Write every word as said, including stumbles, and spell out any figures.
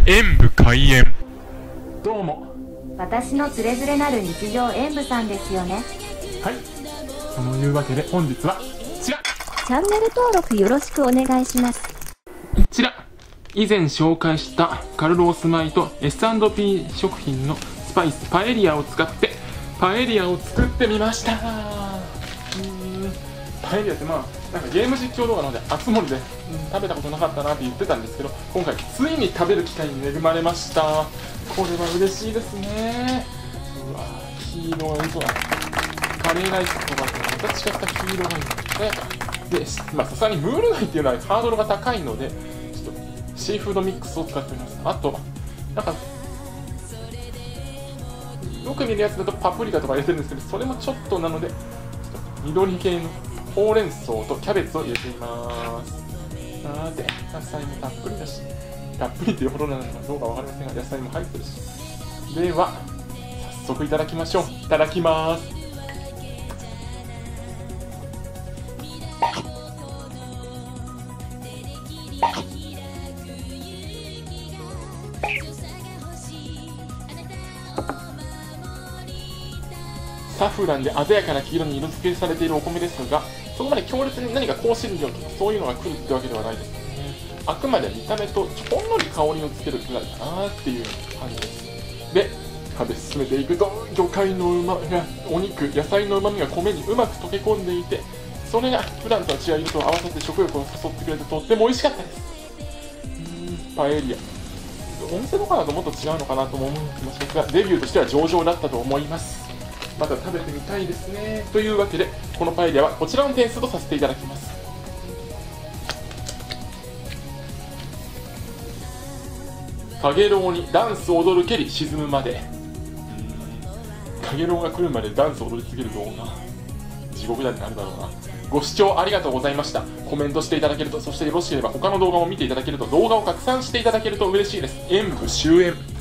演武開演。 どうも。 私のつれづれなる日常演武さんですよね。 はい、そのいうわけで本日はこちら、 チャンネル登録よろしくお願いします。 こちら以前紹介したカルロース米と エスアンドピー 食品のスパイスパエリアを使ってパエリアを作ってみました。うーんパエリアってまあなんかゲーム実況動画なので熱盛で、うん、食べたことなかったなって言ってたんですけど、今回ついに食べる機会に恵まれました。これは嬉しいですね。うわ黄色がいいぞ。カレーライスとかとまた違った黄色がいい鮮やかで、まあさすがにムール貝っていうのはハードルが高いのでちょっとシーフードミックスを使っております。あとなんかよく見るやつだとパプリカとか入れてるんですけど、それもちょっとなのでちょっと緑系のほうれん草とキャベツを入れています。さて野菜もたっぷりだし、たっぷりっていうほどなのかどうかわかりませんが野菜も入ってるし、では早速いただきましょう。いただきます。サフランで鮮やかな黄色に色付けされているお米ですが、そこまで強烈に何か香辛料とかそういうのが来るってわけではないですね。あくまで見た目とほんのり香りをつけるくらいかなっていう感じです。で食べ進めていくと魚介のうまみやお肉野菜のうまみが米にうまく溶け込んでいて、それが普段とは違う色と合わせて食欲を誘ってくれてとっても美味しかったです。うーんパエリアお店とかだともっと違うのかなとも思う気もしますが、デビューとしては上々だったと思います。また食べてみたいですね。というわけでこのパエリアはこちらの点数とさせていただきます。かげろうにダンス踊るけり沈むまで。かげろうが来るまでダンス踊り続ける動画地獄だってなるだろうな。ご視聴ありがとうございました。コメントしていただけると、そしてよろしければ他の動画も見ていただけると、動画を拡散していただけると嬉しいです。演武終演。